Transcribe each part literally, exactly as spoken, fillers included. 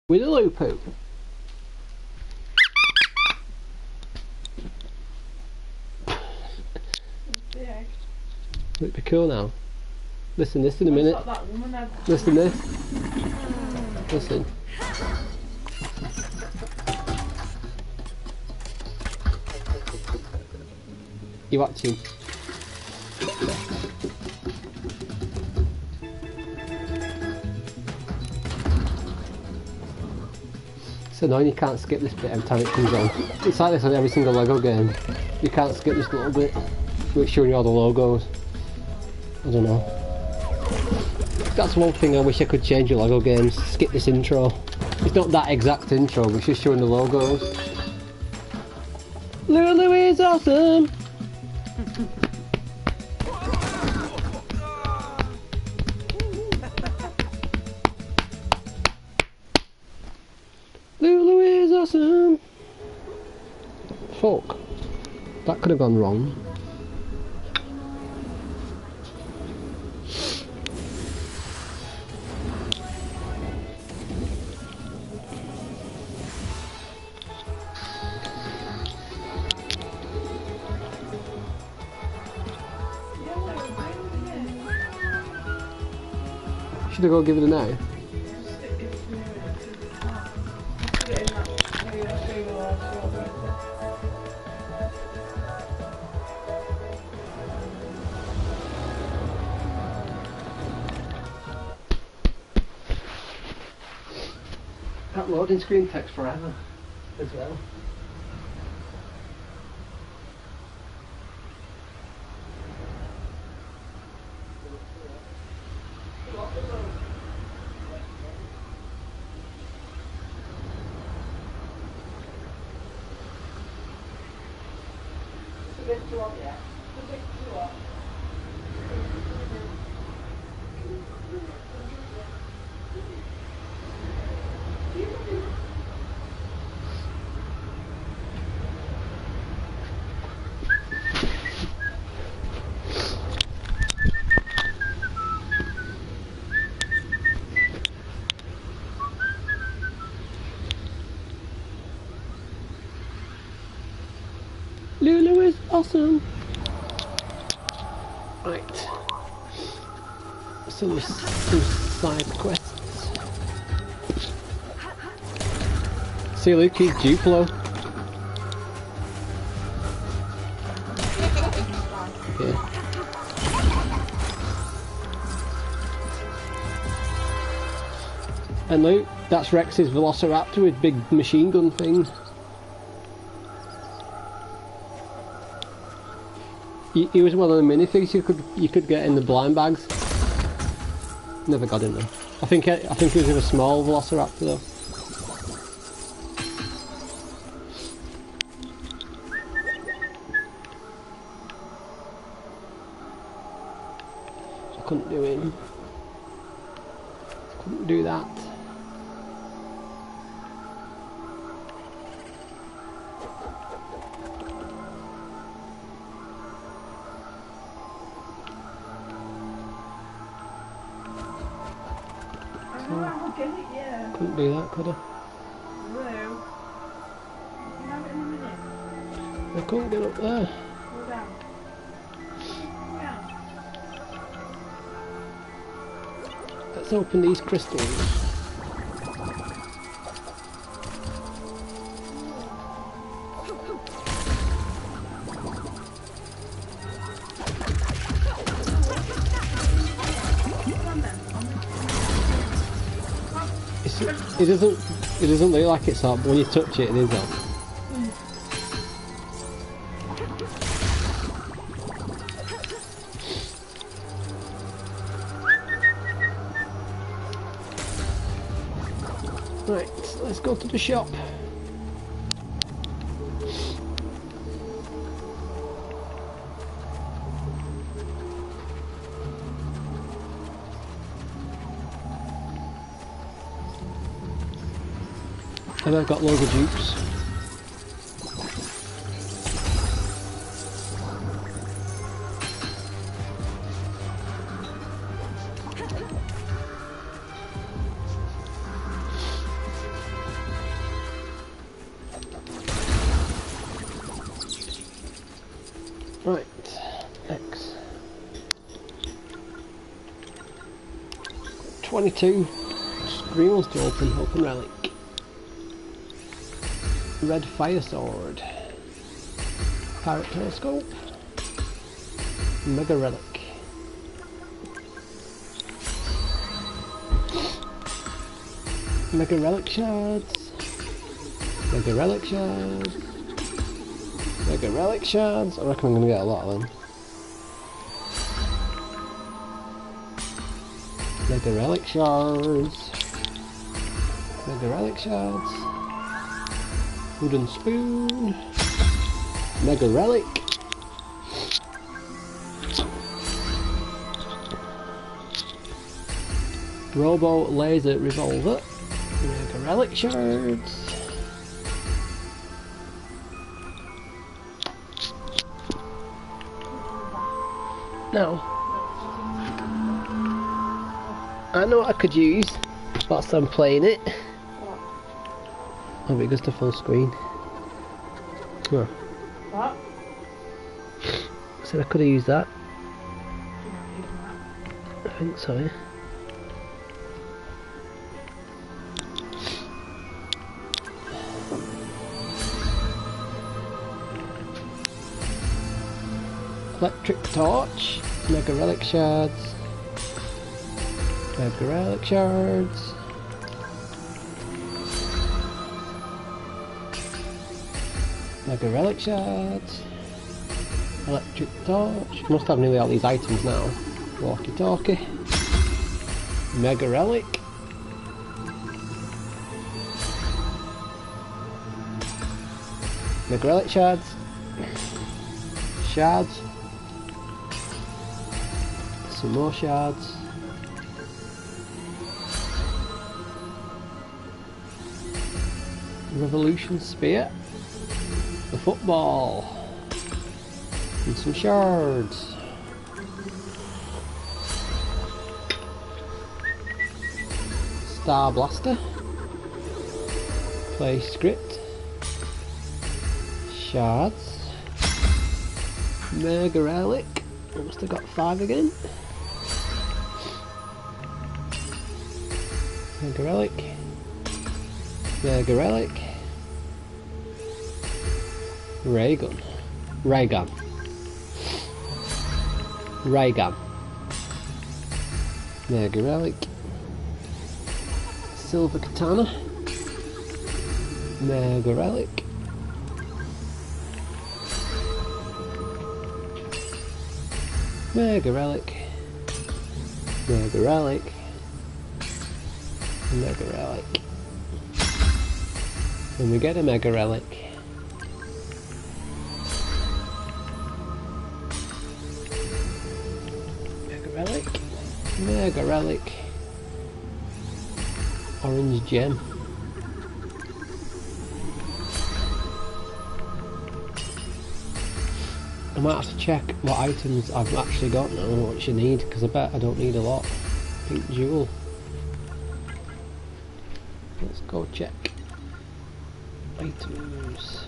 With a Lupu. It'd be cool now. Listen this in a minute. Listen this. Listen. You watching? It's annoying you can't skip this bit every time it comes on. It's like this on every single Lego game. You can't skip this little bit. It's showing you all the logos. I don't know. That's one thing I wish I could change with Lego games. Skip this intro. It's not that exact intro, but it's just showing the logos. Lulu is awesome! Lulu is awesome! Fuck. That could have gone wrong. Should I go give it a no? That loading screen takes forever as well. Lulu is awesome! Right. Some, some side quests. See Lukey's Duplo. Yeah. And Luke, that's Rex's Velociraptor with big machine gun things. He was one of the minifigs you could you could get in the blind bags. Never got him though. I think I think he was in a small Velociraptor though. I couldn't do him. Couldn't do that. Couldn't do that, could I? No. You can have it in a minute. I couldn't get up there. Go down. Go down. Let's open these crystals. It doesn't. It doesn't look like it's up, but when you touch it, it is up. Right, let's go to the shop. And I've got loads of dupes. Right, X. twenty-two. Screen wants to open, open relic. Red fire sword. Pirate telescope. Mega relic. Mega relic shards. Mega relic shards. Mega relic shards. I reckon I'm gonna get a lot of them. Mega relic shards. Mega relic shards. Wooden spoon. Mega relic. Robo laser revolver. Mega relic shards. No. I know what I could use whilst I'm playing it. Oh, but it goes to full screen. Oh. What? I said I could have used that. I think so, yeah. Electric torch, mega relic shards, mega relic shards, mega relic shards, electric torch. Must have nearly all these items now. Walkie talkie, mega relic, mega relic shards, shards. Some more shards. Revolution spear. The football. And some shards. Star blaster. Play script. Shards. Mega relic. I must have got five again. Mega relic. Mega relic. Ray gun. Ray gun. Ray gun. Mega relic. Silver katana. Mega relic. Mega relic. Mega relic. Mega relic. And we get a mega relic. Mega relic. Mega relic. Orange gem. I might have to check what items I've actually got now and what you need, because I bet I don't need a lot. Pink jewel. Let's go check items.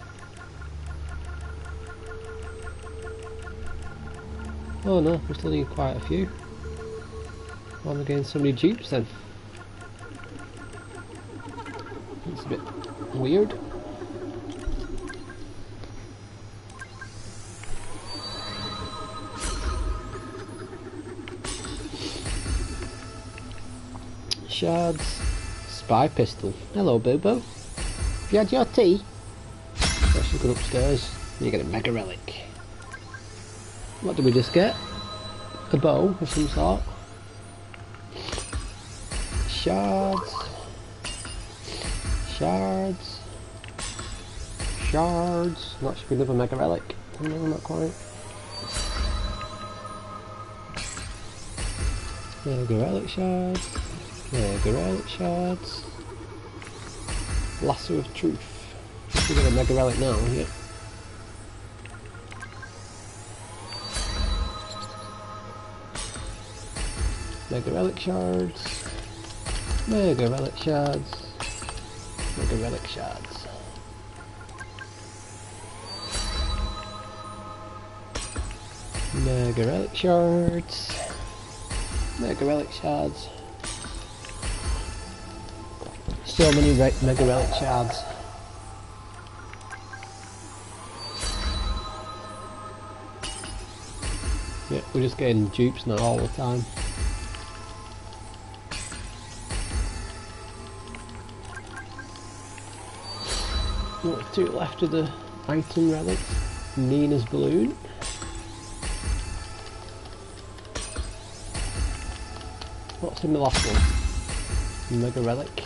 Oh no, we still need quite a few. I'm getting so many jeeps then. It's a bit weird. Shards. Spy pistol. Hello, Bobo. Have you had your tea? Let's just go upstairs. You get a mega relic. What did we just get? A bow of some sort. Shards. Shards. Shards. That should be another mega relic. No, not quite. Mega relic shards. Mega relic shards. Lasso of truth. Should get a mega relic now, yeah. Mega relic shards. Mega relic shards. Mega relic shards. Mega relic shards. Mega relic shards. So many re mega relic shards. Yeah, we're just getting dupes now all the time. What's two left of the item relics? Nina's balloon. What's in the last one? Mega relic.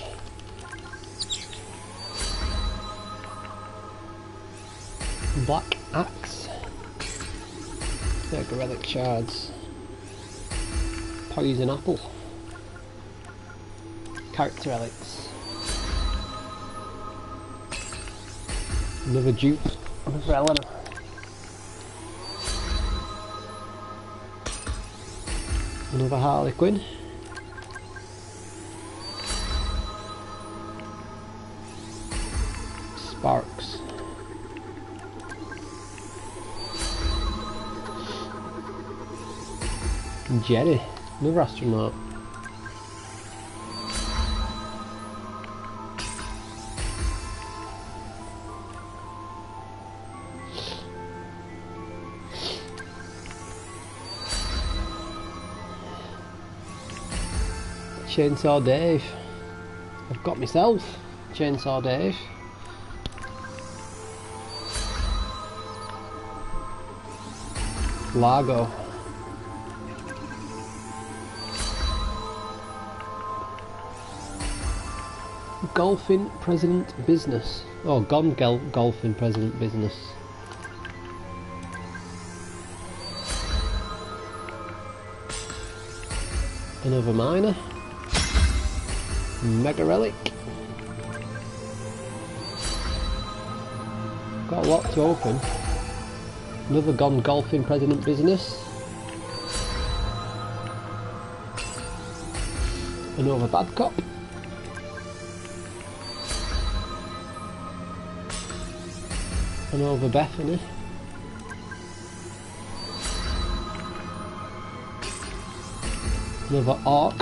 Black axe. Mega relic shards. Poison apple. Character relics. Another dupe. Another Eleanor. Another Harley Quinn. Sparks. Jerry. Another astronaut. Chainsaw Dave. I've got myself Chainsaw Dave. Largo. Golfing President Business. Oh, gone gol golfing President Business. Another miner. Mega relic. Got a lot to open. Another gone golfing President Business. Another bad cop. Another Bethany. Another Ark.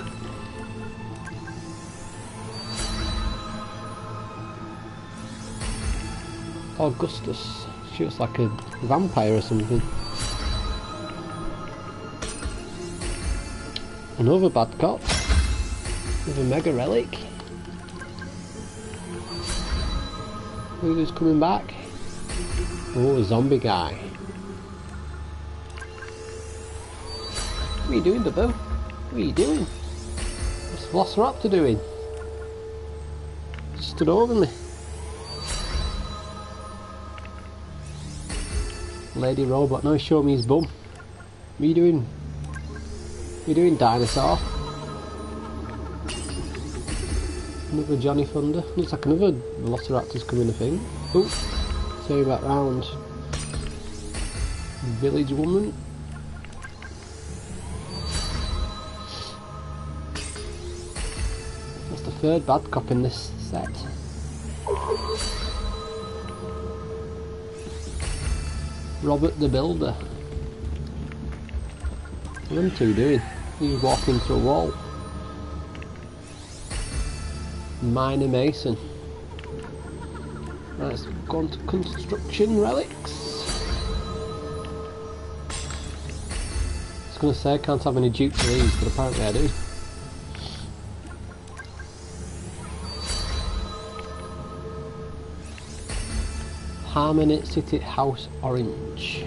Augustus. Shoots like a vampire or something. Another bad cop. Another mega relic. Who's coming back? Oh, a zombie guy. What are you doing, Dubbo? What are you doing? What's Velociraptor doing? Just stood over me. Lady Robot, now show me his bum. What are you doing? What are you doing, dinosaur? Another Johnny Thunder. Looks like another Velociraptor's coming, I think. Oh, turn back round. Village woman. That's the third bad cop in this set. Robert the Builder. What are them two doing? He's walking through a wall. Minor Mason. Right, let's go on to construction relics. I was going to say I can't have any dupes of these, but apparently I do. Harmony City House Orange.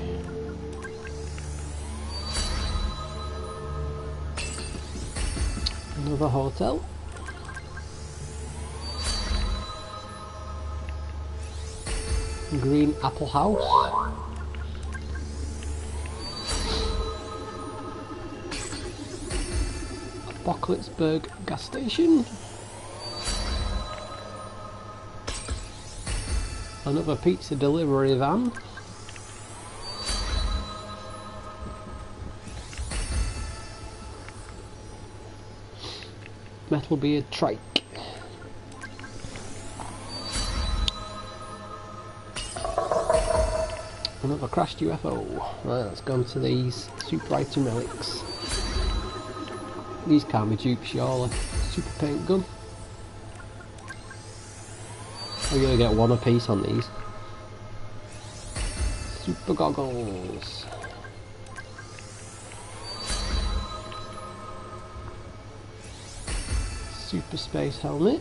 Another hotel. Green Apple House. Apocalypseburg gas station. Another pizza delivery van. Metal Beard Trike. Another crashed U F O. Right, let's go into these super item relics. These can't be dupes, surely. Super paint gun. We're gonna get one apiece on these. Super goggles. Super space helmet.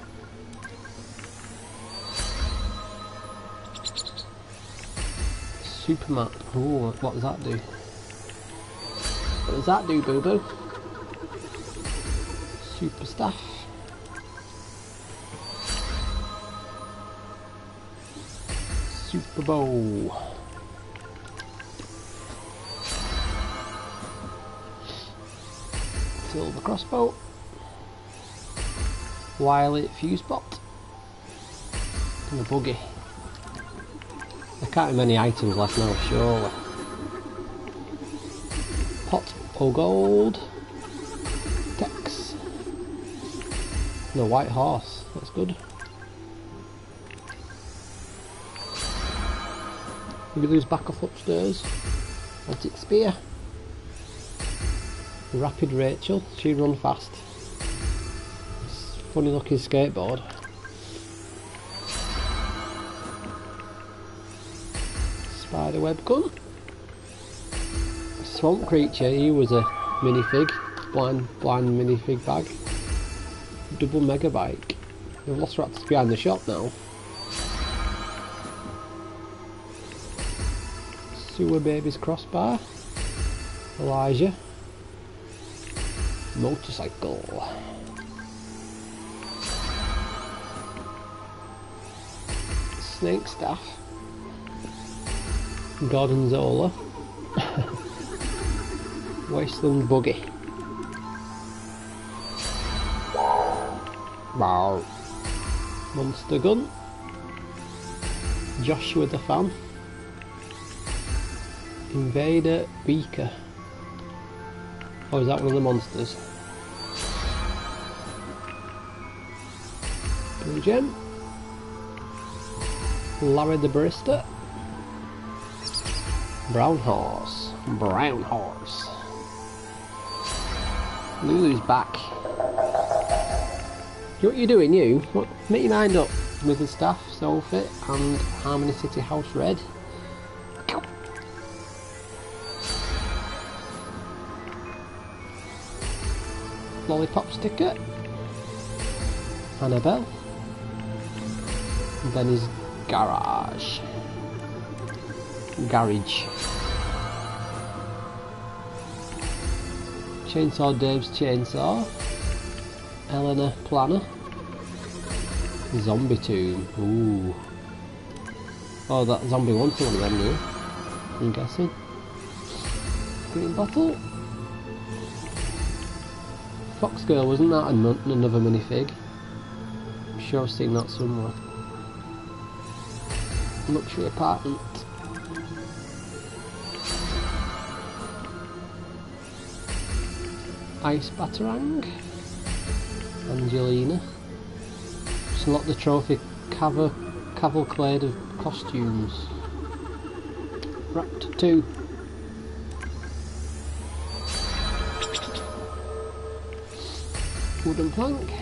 Super map. Ooh, what does that do? What does that do, boo boo? Super staff. Super bow. Silver crossbow. Violet fuse bot. And a buggy. There can't be many items left now, surely. Pot o' gold. Tex. And a white horse. That's good. We lose back off upstairs. Antic spear. Rapid Rachel. She run fast. Funny looking skateboard. Spider web gun. Swamp creature. He was a minifig. Blind, blind minifig bag. Double mega bike. The Velociraptor's behind the shop now. Sewer baby's crossbar. Elijah. Motorcycle. Snake staff. Gorgonzola. Wasteland buggy. Wow. Monster gun. Joshua the fan. Invader beaker. Oh, is that one of the monsters? Blue gem. Larry the barista. Brown horse. Brown horse. Lulu's back. You know what you're doing, you? What, make your mind up. With the staff, Soulfit, and Harmony City House Red. Lollipop sticker. Annabelle. And then his garage. Garage. Chainsaw Dave's chainsaw. Eleanor Planner. Zombie tomb. Ooh. Oh, that zombie wanted one of them now. I'm guessing. Green bottle. Fox Girl, wasn't that an another minifig? I'm sure I've seen that somewhere. Luxury apartment. Ice Batarang. Angelina. Select the trophy caval cavalcade of costumes. Raptor two. Wooden plank.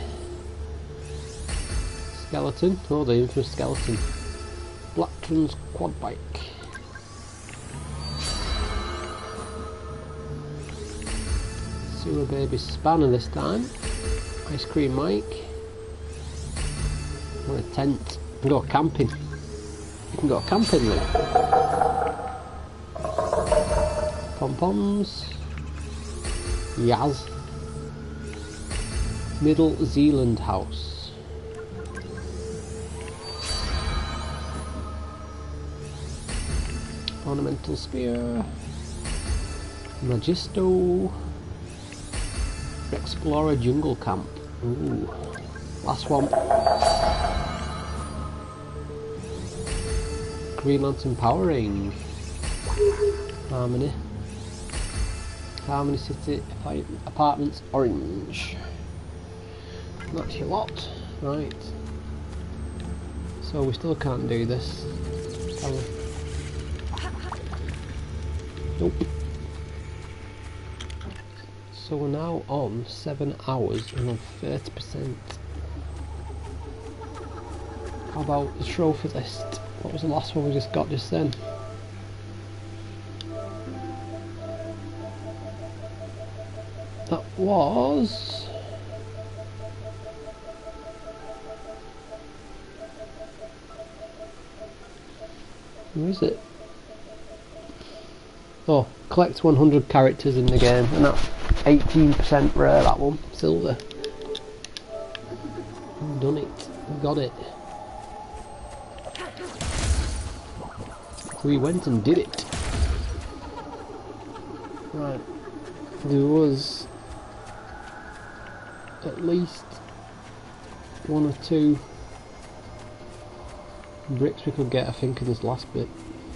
Skeleton. Oh, the infamous skeleton. Blackton's quad bike. Sewer baby spanner this time. Ice cream Mike. What a tent. You can go camping. You can go camping then. Pom-poms. Yaz. Middle Zealand house. Ornamental spear. Magisto. Explorer jungle camp. Ooh. Last one. Green Lantern power ring. Harmony. Harmony City Apartments orange. That's your lot. Right. So we still can't do this. Can we? Nope. So we're now on seven hours and on thirty percent. How about the trophy list? What was the last one we just got just then? That was... Where is it? Oh, collect one hundred characters in the game, and that's eighteen percent rare, that one. Silver. We've done it. We got it. We went and did it. Right. There was at least one or two bricks we could get, I think, in this last bit.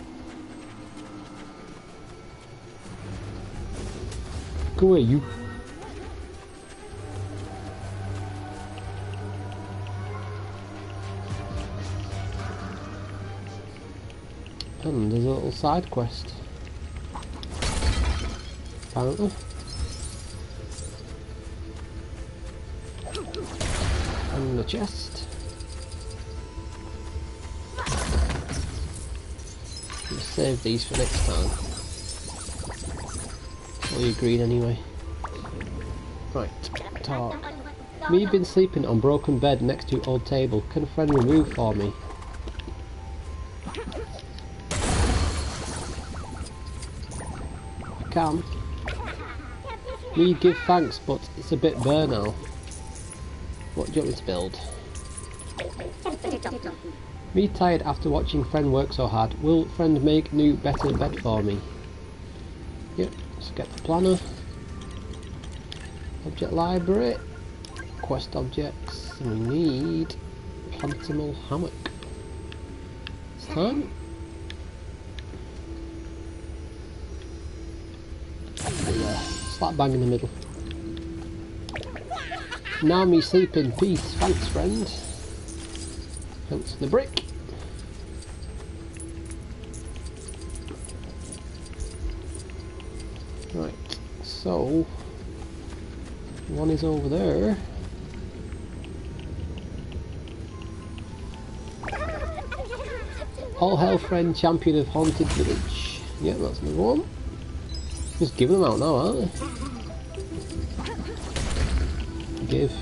Go away, you. And there's a little side quest. Apparently. And the chest. I'll save these for next time. Well, you're green anyway. Right, talk. Me been sleeping on broken bed next to old table. Can a friend remove for me? I can. Me give thanks, but it's a bit bare now. What do you want me to build? Me tired after watching friend work so hard. Will friend make new better bed for me? Yep, let's get the planner. Object library. Quest objects. And we need Plantimal hammock. It's time. There. Slap bang in the middle. Now me sleep in peace. Thanks, friend. Thanks for the brick. Right, so one is over there. All hail friend, champion of haunted village. Yeah, that's another one. Just giving them out now, aren't they? Give.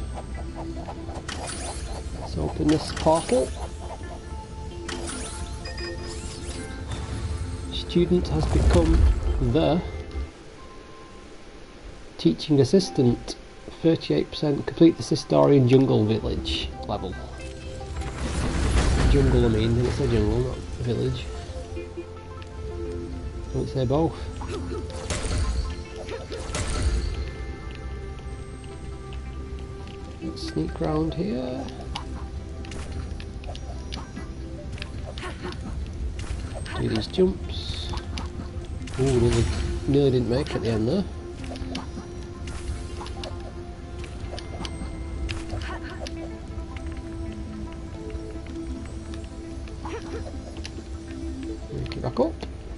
Let's open this portal. Student has become the teaching assistant. thirty-eight percent complete the Sistorian jungle village level. Jungle, I mean, didn't say jungle, not village. Don't say both. Let's sneak round here. Do these jumps. Ooh, nearly, nearly didn't make it at the end there. Make it back up.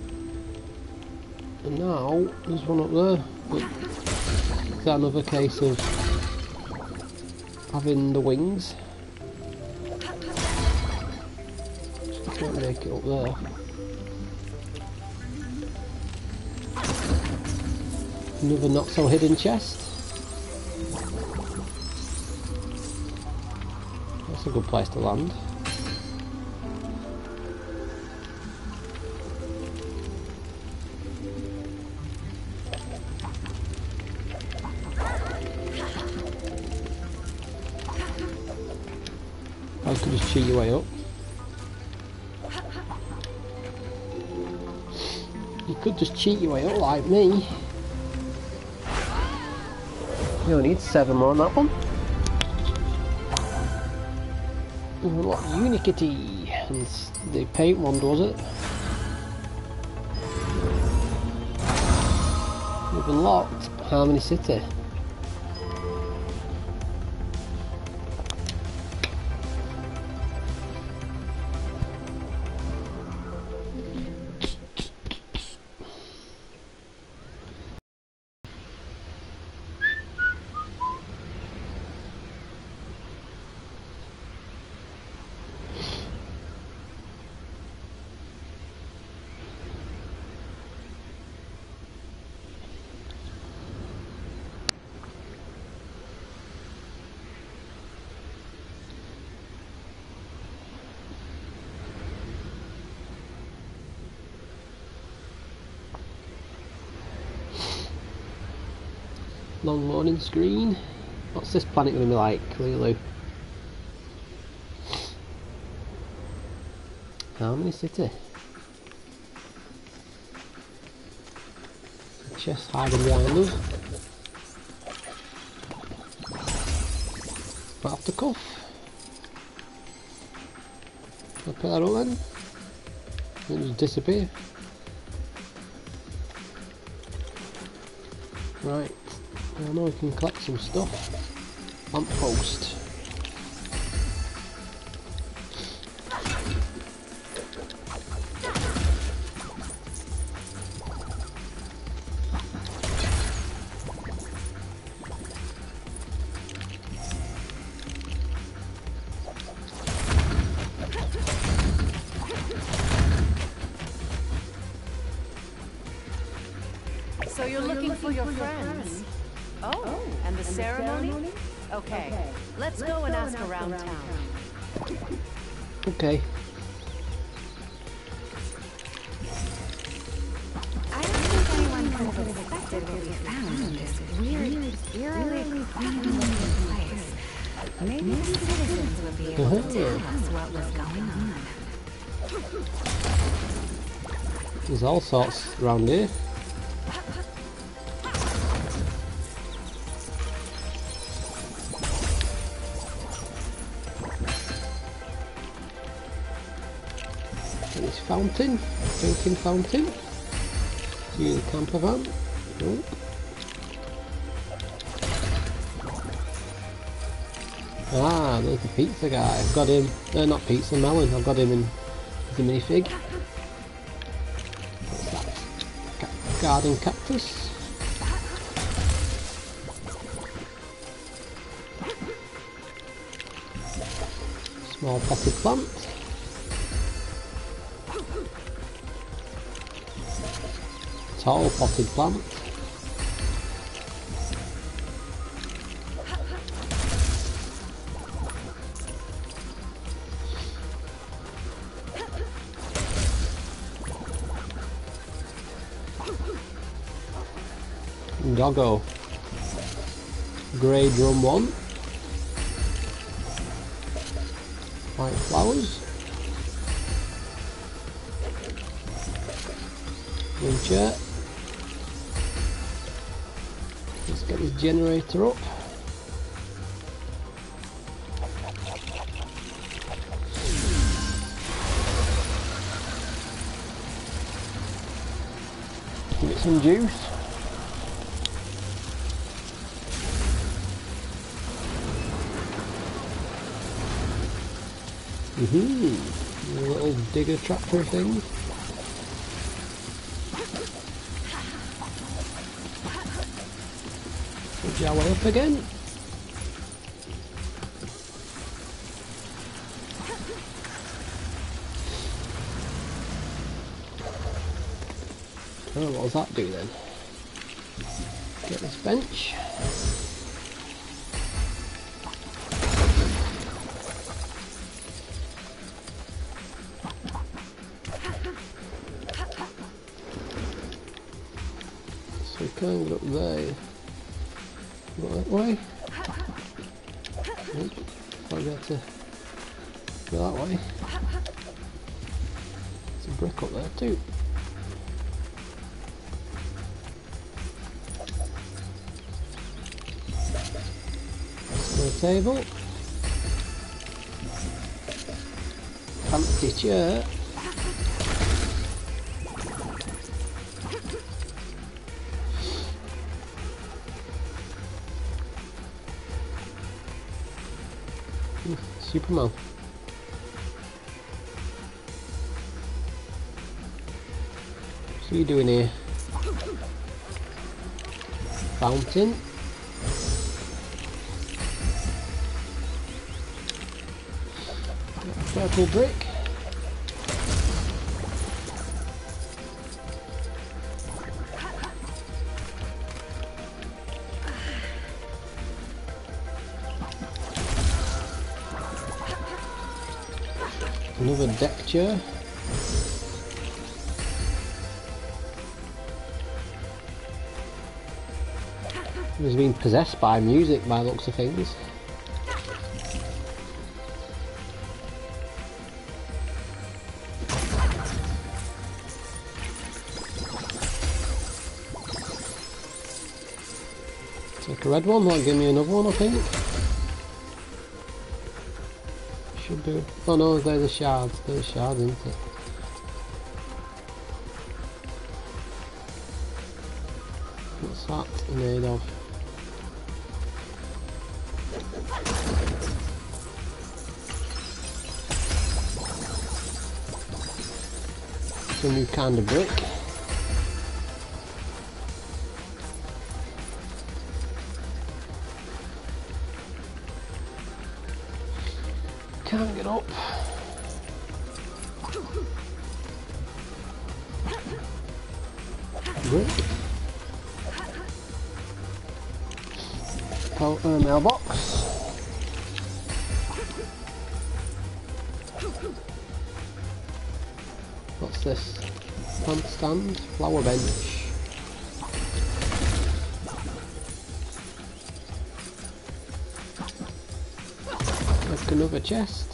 And now there's one up there. But is that another case of having the wings? Just can't make it up there. Another not so hidden chest. That's a good place to land. I could just cheat your way up. You could just cheat your way up like me. You only need seven more on that one. Unlock Unikitty. And the paint wand, was it? We've unlocked Harmony City. Long loading screen. What's this planet going to be like, Lulu? Harmony City. Chest hiding behind us. Right off the cuff. I'll put that up then. It'll just disappear. Right. I know we can collect some stuff. Lamp post. So you're looking for your friends? Oh, and the ceremony? Okay, let's go and ask around town. Okay. I don't think anyone could have expected what we found in this weird, eerily quiet-looking place. Maybe the citizens would be able to tell us what was going on. There's all sorts around here. This fountain, drinking fountain. See the camper van. Nope. Ah, there's the pizza guy. I've got him. No, not pizza, melon. I've got him in the minifig. What's that? Ca garden cactus. Small potted plant. Tall potted plant. Doggo. Grey drum one. White flowers. Green chair. Let's get this generator up. Give it some juice. Mm-hmm. A little digger tractor thing. Put your way up again. Oh, what does that do then? Get this bench. So we can't get up there. Go that way. Nope. I'll get to go that way. There's a brick up there too. Square table. Fancy chair. Superman. What are you doing here? Fountain. Purple brick. Another deck chair. He's been possessed by music by the looks of things. Take a red one, that'll give me another one, I think. Should do. Oh no, they're the shards. They're the shards, isn't it? What's that made of? It's a new kind of brick. Can't get up. Brick. Oh, uh, mailbox. What's this? Plant stand, flower bench. Like another chest.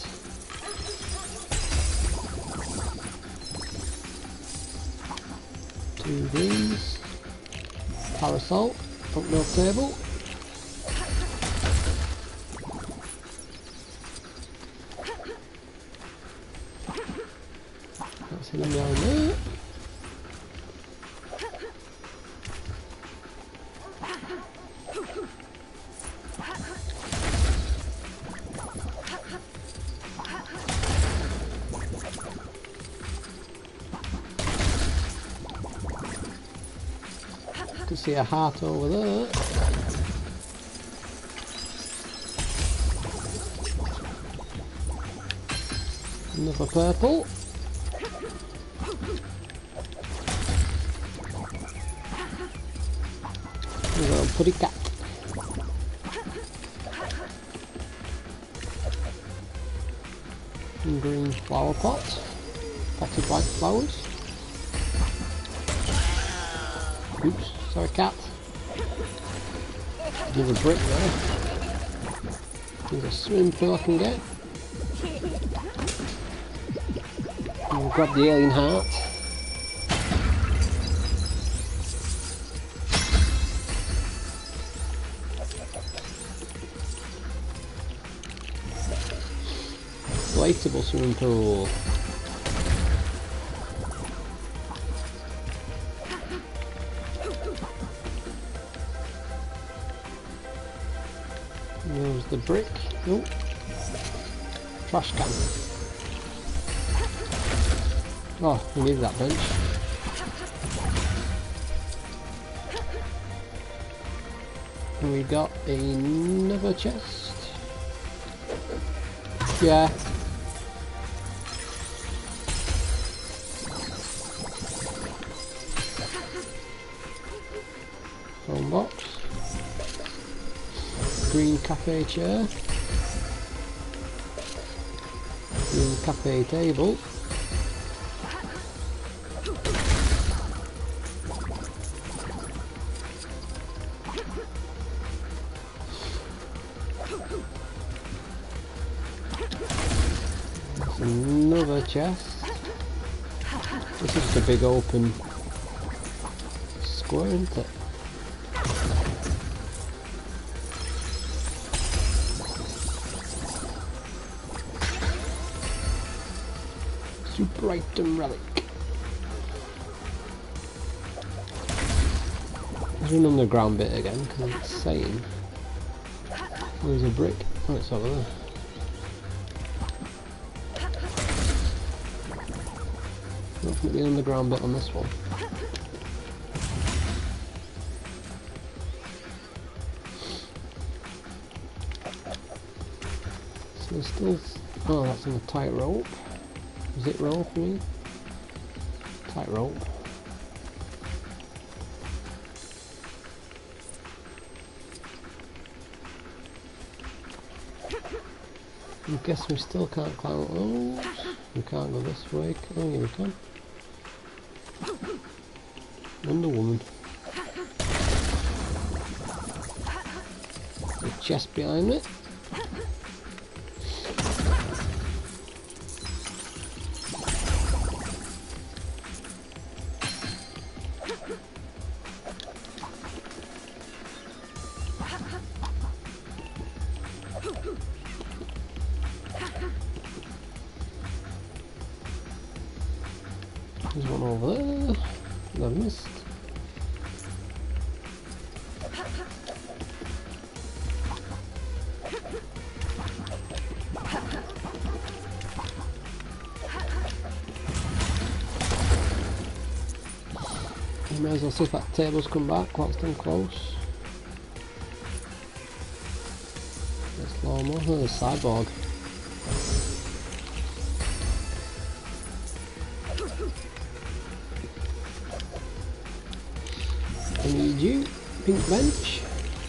Two greens. Parasol. Up no table. That's him down there. Can see a heart over there. Another purple. A little putty cat. And green flower pot. Potted white flowers. Oops, sorry cat. Another brick there. There's a swimming pool I can get. And we'll grab the alien heart. Inflatable swimming pool. There's the brick. Oh, trash can. Oh, we need that bench. And we got another chest. Yeah. Phone box. Green cafe chair. Green cafe table. There's another chest. This is just a big open square, isn't it? Super item relic. There's an underground bit again because it's saying there's a brick. Oh, it's over there. Definitely an underground bit on this one. So there's still. Oh, that's on a tight rope. Is it roll for me? Tight rope. I guess we still can't climb up those. We can't go this way. Oh yeah, we can. Wonder Woman. chest behind it. There's one over there that I've missed. You may as well see if that table's come back whilst I'm close. There's slow mo. Oh, there's cyborg. I need you, pink bench.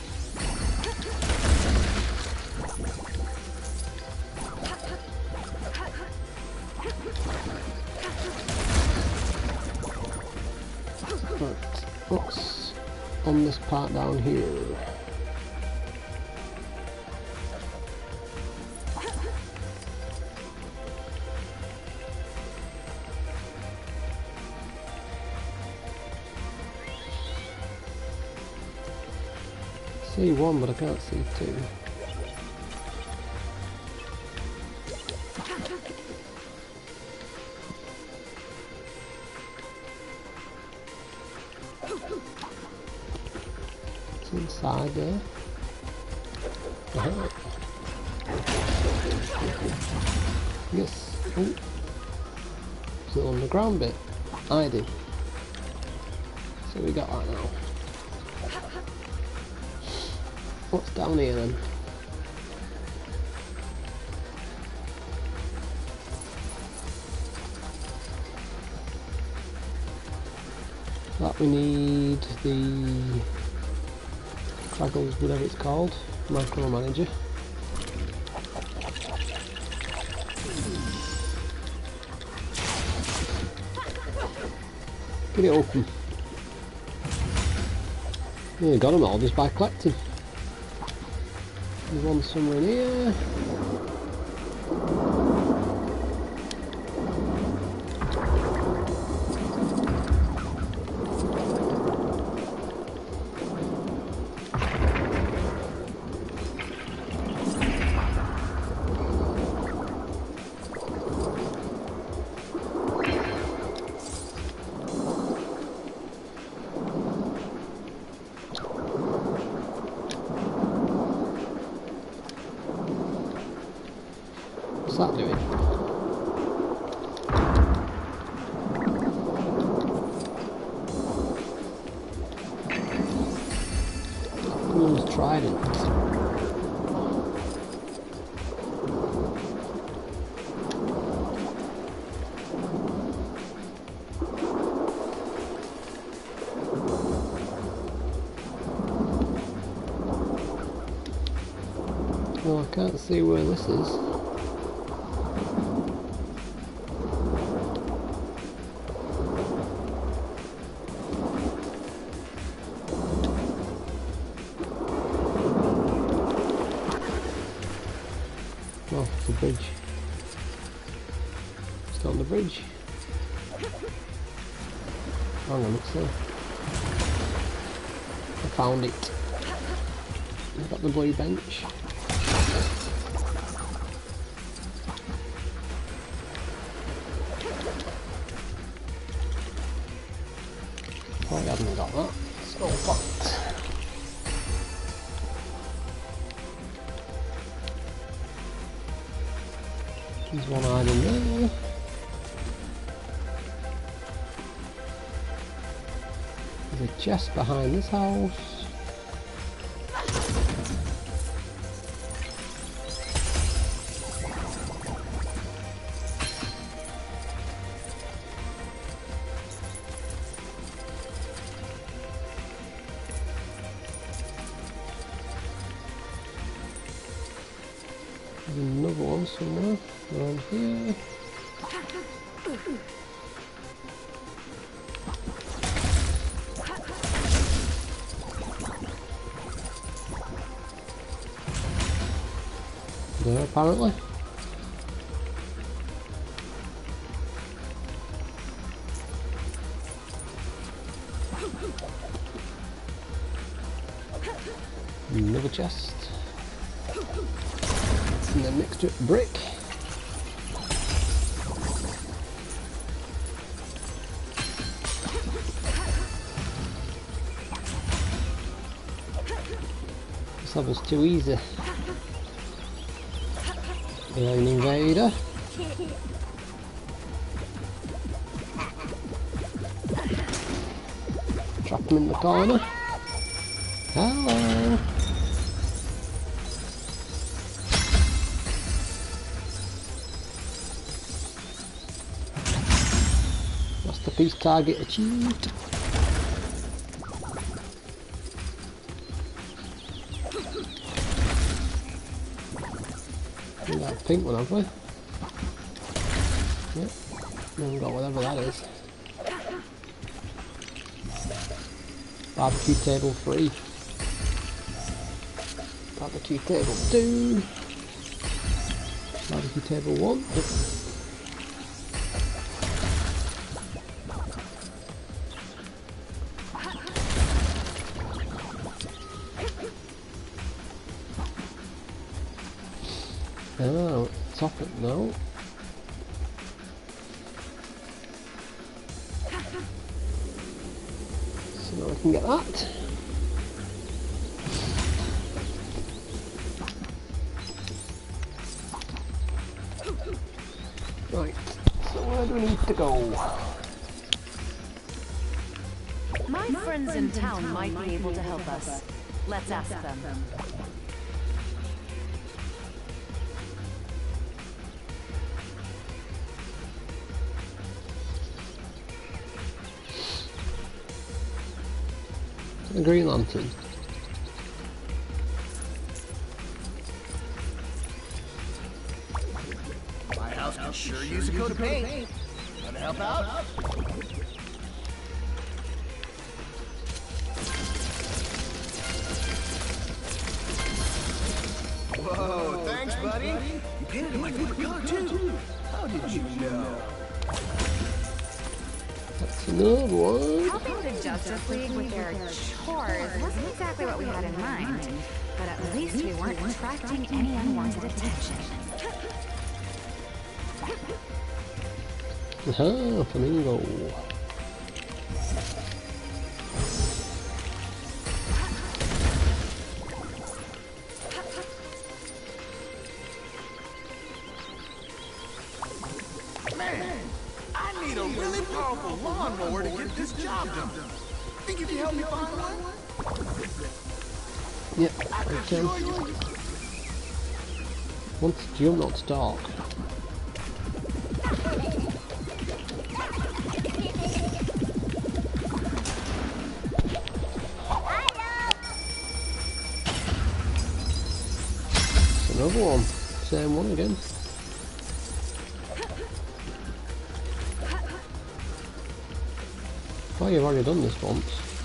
Right, what's on this part down here? See one, but I can't see two. It's inside there. Uh-huh. Yes. Oh. Is it on the ground bit? Hiding. So we got that now. What's down here then? That we need the Kraggles, whatever it's called, micromanager. Get it open. Yeah, got them all just by collecting. There's one somewhere in here. What's that doing? Cool's trident. Well, I can't see where this is. Oh, it's the bridge. It's not on the bridge. Hang on, it's there. I found it. I've got the blue bench. Oh, I haven't got that. It's all fucked. There's one hiding there. There's a chest behind this house. There's another one somewhere around here. apparently. Another chest. And then next to it, brick. This level's too easy. Alien invader. Trap him in the corner. Hello. Masterpiece target achieved. That pink one, have we? Yep. We haven't got whatever that is. Barbecue table three. Barbecue table two. Barbecue table one. Yep. Oh, top it now. So now I can get that. Right, so where do we need to go? My friends in town might be able to help us. Let's ask them. The Green Lantern. My house could sure use a coat of paint. Want to help out? Whoa, thanks, buddy. You painted in my favorite color too. How did you know? That's another one. Helping the Justice League with their chores wasn't exactly what we had in mind, but at least we weren't attracting any unwanted attention. Aha, flamingo. Man, I need a really powerful lawnmower to get this job done. Think you can help me find one? Yep, I could okay. sure use it. Want to jump, not to talk. Another one. Same one again. Oh, you've already done this once.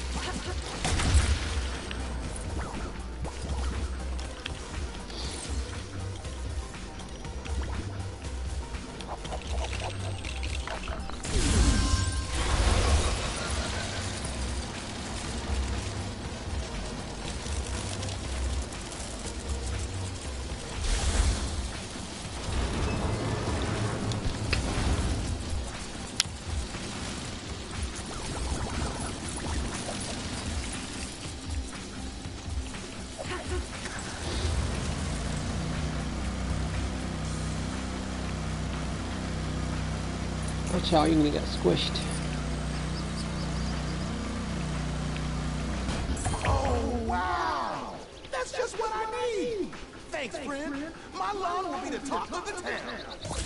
Watch out, you're gonna get squished. Oh, wow! That's just what I need! Thanks, friend. My lawn will be the talk of the town.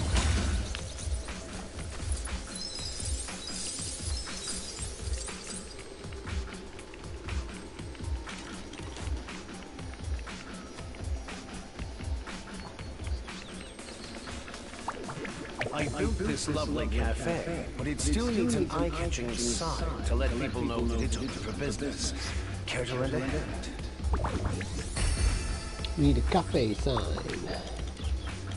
I built this lovely cafe, but it still needs an eye-catching sign to let people know that it's open for business. Care to lend a hand? We need a cafe sign.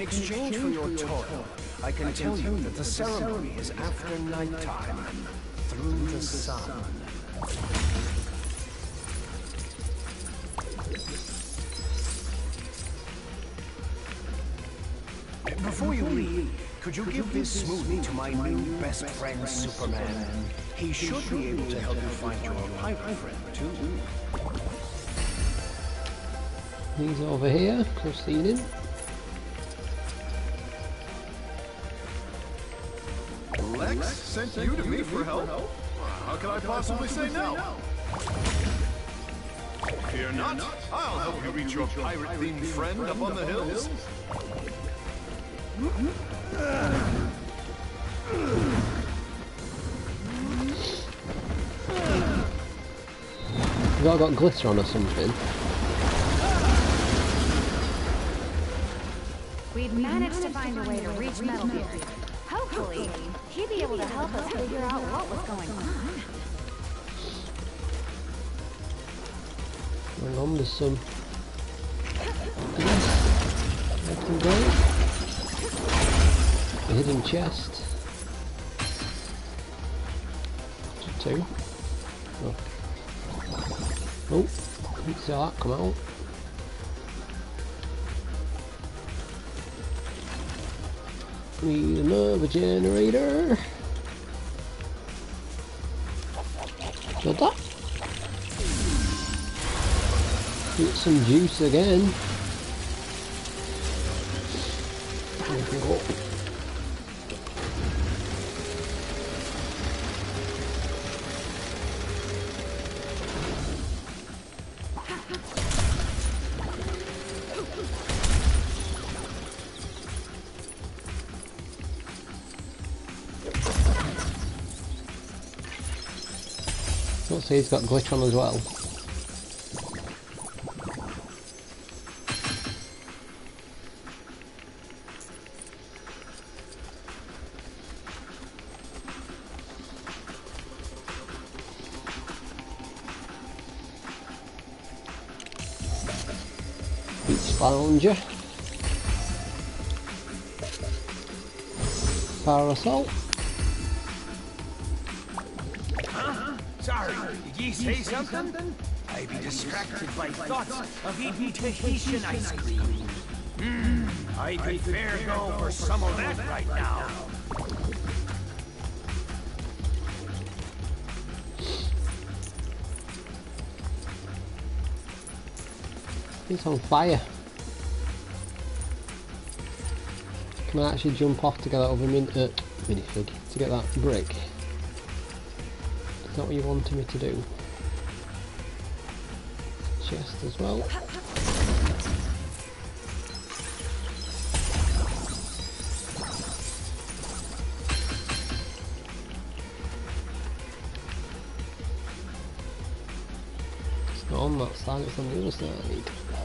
exchange for your toil, I can tell you that the ceremony is after nighttime, through the sun. Before you leave, could you give this smoothie to my new best friend, Superman? He should be able to help you find your pirate friend, too. He's over here, I've seen him. Lex sent you to me for help? How can I possibly say no? Fear not, I'll help you reach your pirate-themed friend up on the hills. We've all got glitter on or something. We've managed to find a way to reach Metal Gear. Hopefully, he'd be able to help us figure out what was going on. Hang on, there's some. Let them go. A hidden chest. Two. Oh. Oh, didn't see that come out. Need another generator. Got that. Get some juice again. There we go. So he's got glitch on as well. Beach lounger. Parasol. Sorry, did ye say something? I be distracted by thoughts of eating Tahitian ice cream. Mmm, I could fair go for some of that right now. It's on fire. Can I actually jump off to get that other min uh, minifig, to get that brick? Is that what you wanted me to do? Chest as well. It's not on that side, it's on the other side.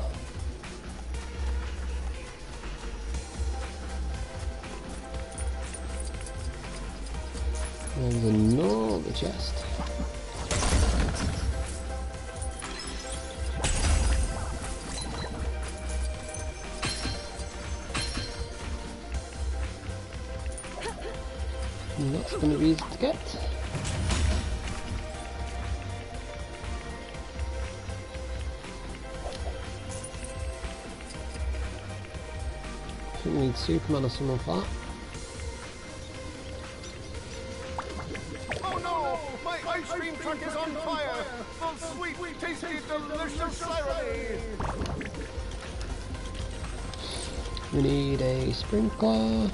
There's another chest. And that's going to be easy to get. I think we need Superman or someone for that. Oh no! My ice cream truck is on fire! The sweet, tasty, delicious irony! We need a sprinkler.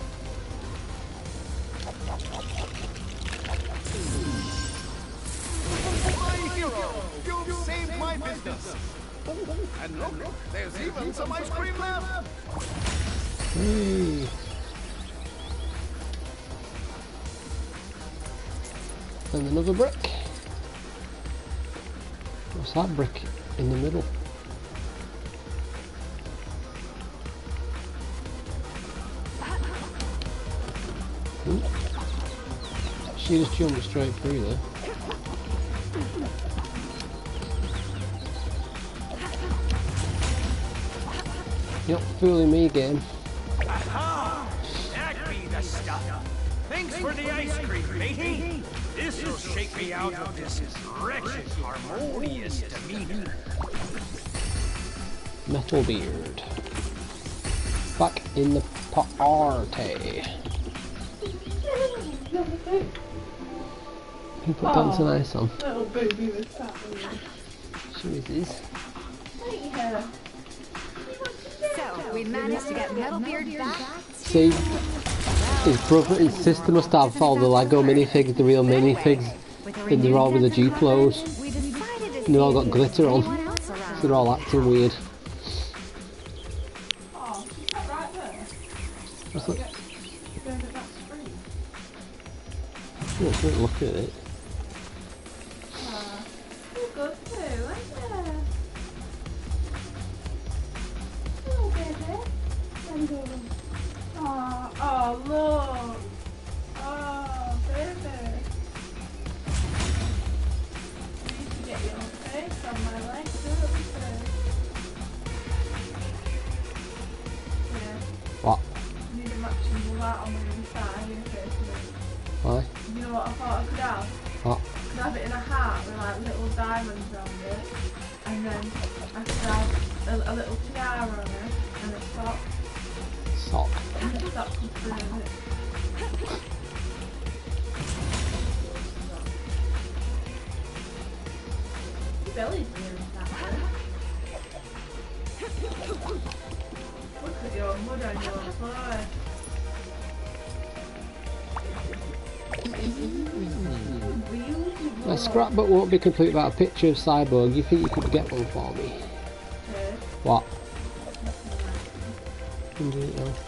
My hero! You've saved my business! And look, there's even some ice cream left! Hey. And another brick. What's that brick in the middle? Ooh. She just jumped straight through there. You're not fooling me, game. Thanks for the ice cream, matey. This'll shake me out of this wretched, harmonious demeanor. Metal Beard. Back in the party. Who put dancing ice on? Little baby was sat there. Sure it is. Yeah. So, we managed to get Metalbeard back. See, his brother, his sister must have all the Lego minifigs, the real minifigs, and they're all with the Duplos. We decided to And they all see got if glitter on. anyone else around. So they're all acting weird. Oh, she's got right there. What's that? Go to that screen. Oh, don't look at it. Ah, you're good too, aren't you? Oh, baby. Oh, oh, look. Oh, baby. I need to get your face on my leg, don't you? Yeah. What? I need a matching light on the inside of your face. Why? You know what I thought I could have? What? I could have it in a hat with like little diamonds on it, and then I could have a, a little tiara on it, and a sock, Sock. and the sock could fit in it. Your belly's really fat. Look at your mud on your floor. My scrapbook won't be complete without a picture of Cyborg. You think you could get one for me? What? Can do it now.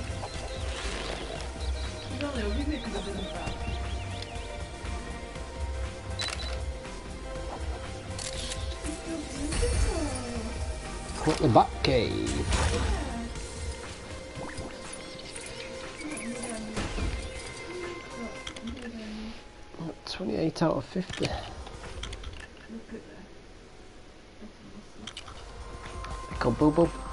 What the Bat Cave? twenty-eight out of fifty. Pickle boo boo.